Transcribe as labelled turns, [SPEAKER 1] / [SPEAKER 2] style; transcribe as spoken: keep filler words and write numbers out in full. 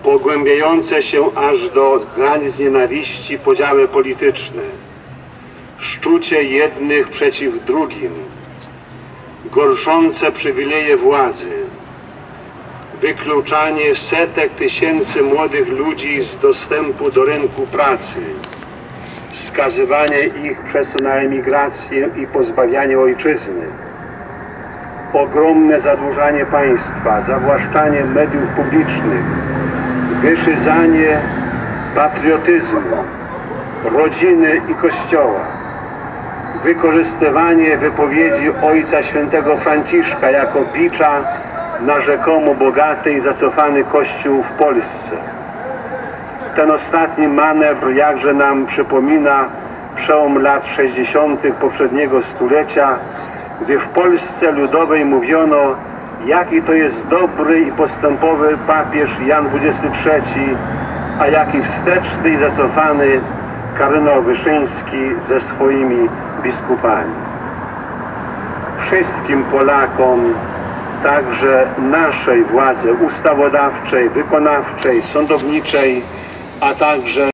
[SPEAKER 1] pogłębiające się aż do granic nienawiści podziały polityczne, szczucie jednych przeciw drugim, gorszące przywileje władzy, wykluczanie setek tysięcy młodych ludzi z dostępu do rynku pracy, skazywanie ich przez to na emigrację i pozbawianie ojczyzny, ogromne zadłużanie państwa, zawłaszczanie mediów publicznych, wyszydzanie patriotyzmu, rodziny i Kościoła, wykorzystywanie wypowiedzi Ojca Świętego Franciszka jako bicza na rzekomo bogaty i zacofany Kościół w Polsce. Ten ostatni manewr jakże nam przypomina przełom lat sześćdziesiątych poprzedniego stulecia, gdy w Polsce Ludowej mówiono, jaki to jest dobry i postępowy papież Jan dwudziesty trzeci, a jaki wsteczny i zacofany kardynał Wyszyński ze swoimi biskupami. Wszystkim Polakom, także naszej władzy ustawodawczej, wykonawczej, sądowniczej, a także